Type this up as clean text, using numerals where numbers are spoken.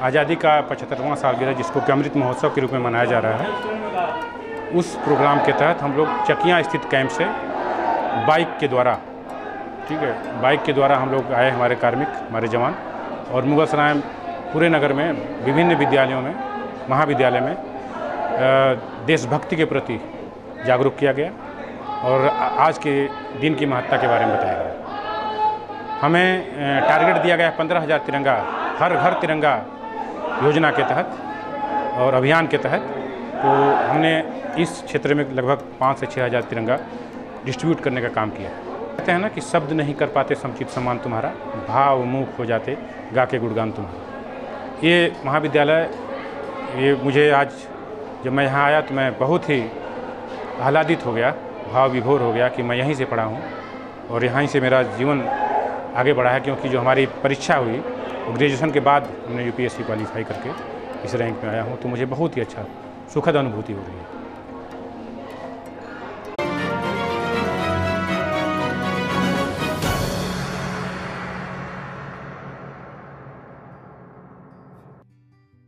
आज़ादी का 75वां सालगिरह जिसको कि अमृत महोत्सव के रूप में मनाया जा रहा है, उस प्रोग्राम के तहत हम लोग चकियाँ स्थित कैंप से बाइक के द्वारा, ठीक है, बाइक के द्वारा हम लोग आए, हमारे कार्मिक, हमारे जवान, और मुगलसराय पूरे नगर में विभिन्न विद्यालयों में, महाविद्यालय में देशभक्ति के प्रति जागरूक किया गया और आज के दिन की महत्ता के बारे में बताया गया। हमें टारगेट दिया गया 15,000 तिरंगा, हर घर तिरंगा योजना के तहत और अभियान के तहत। तो हमने इस क्षेत्र में लगभग 5 से 6,000 तिरंगा डिस्ट्रीब्यूट करने का काम किया। कहते हैं ना कि शब्द नहीं कर पाते समुचित सम्मान तुम्हारा, भाव मूक हो जाते गा के गुणगान तुम्हारा। ये महाविद्यालय, ये मुझे आज जब मैं यहाँ आया तो मैं बहुत ही आह्लादित हो गया, भाव विभोर हो गया कि मैं यहीं से पढ़ा हूँ और यहीं से मेरा जीवन आगे बढ़ा है। क्योंकि जो हमारी परीक्षा हुई ग्रेजुएशन के बाद हमने यूपीएससी क्वालीफाई करके इस रैंक में आया हूँ, तो मुझे बहुत ही अच्छा सुखद अनुभूति हो रही है।